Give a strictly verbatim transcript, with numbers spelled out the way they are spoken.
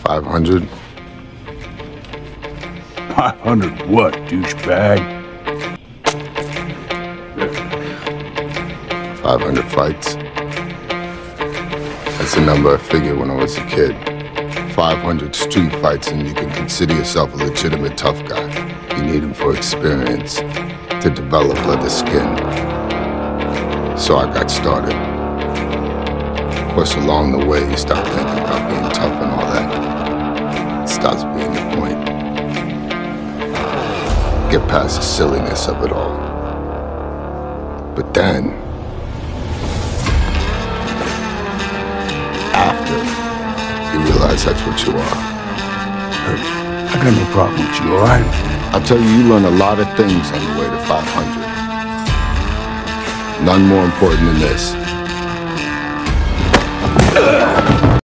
five hundred? five hundred what, douchebag? five hundred fights. That's the number I figured when I was a kid. five hundred street fights and you can consider yourself a legitimate tough guy. You need them for experience, to develop leather skin. So I got started. Of course, along the way, you start thinking about being tough and all that. It stops being the point. Get past the silliness of it all. But then, after, you realize that's what you are. I got no problem with you, all right? I'll tell you, you learn a lot of things on the way to five hundred. None more important than this.